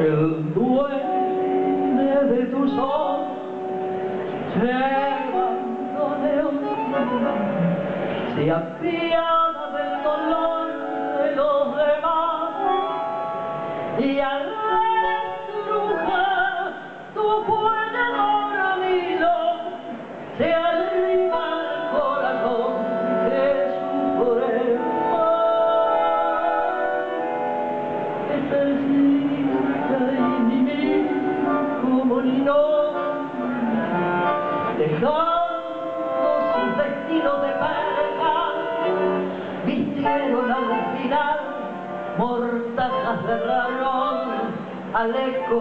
el duende de tus ojos te abandone, se apiada del dolor de los demás y al estrujar tu fuerte dormido se arriba el corazón que sufre más. Es persista y mimir como no, dejando sus destinos de perca, vistieron al final mortajas de rayón al eco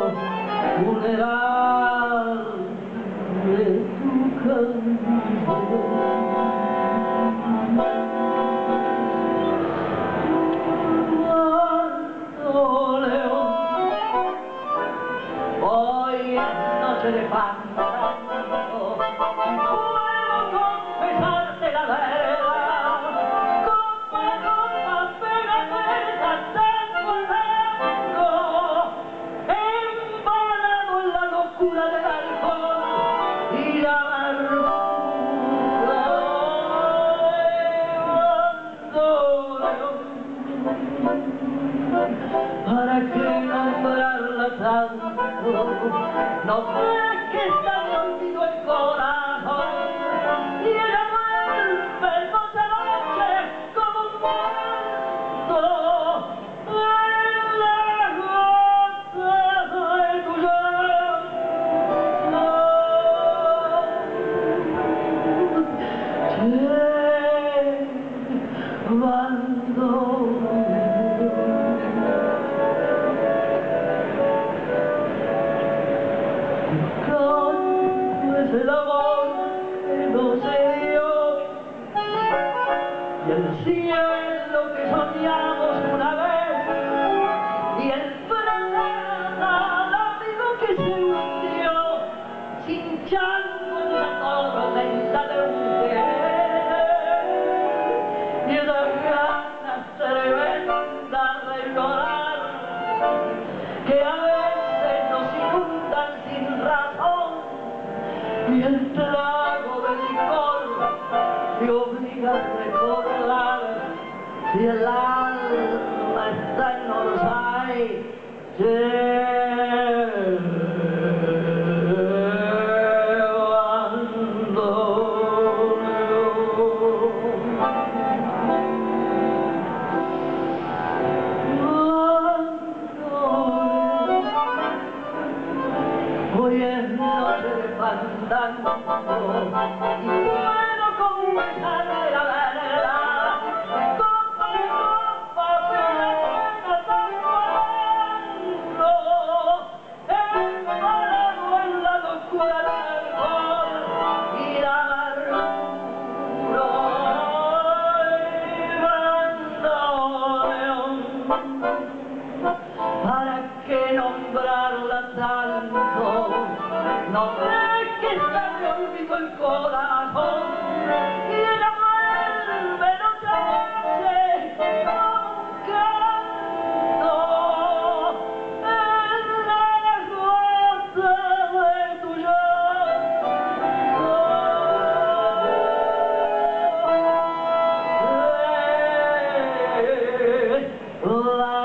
funeral de tu canción. Hoy es noche de fantasma, puedo confesarte la verdad. Copa a copa, pegatina, tango adentro, embalado en la locura del alcohol y la amargura de ¿para qué nombrarla tanto? No ves que está dormido el corazón y ella vuelve noche a noche como un muerto en las gotas de tu llanto. Te abandono. Es el amor que no se dio y el cielo que soñamos una vez y el fraternal amigo que se hundió cinchando en la tormenta de un querer y esas ganas tremendas de llorar que a veces nos inundan sin razón. Y el trago de licor te obliga a recordar si el alma está en Orsay. Te hoy es noche de fandango y puedo confesarte la verdad. Copa a copa, pegatina, tango adentro, embalado en la locura del alcohol y la amargura de ¿para qué nombrarla tanto? No ves que está dormido el corazón y ella vuelve noche a noche como un canto en las gotas de tu llanto.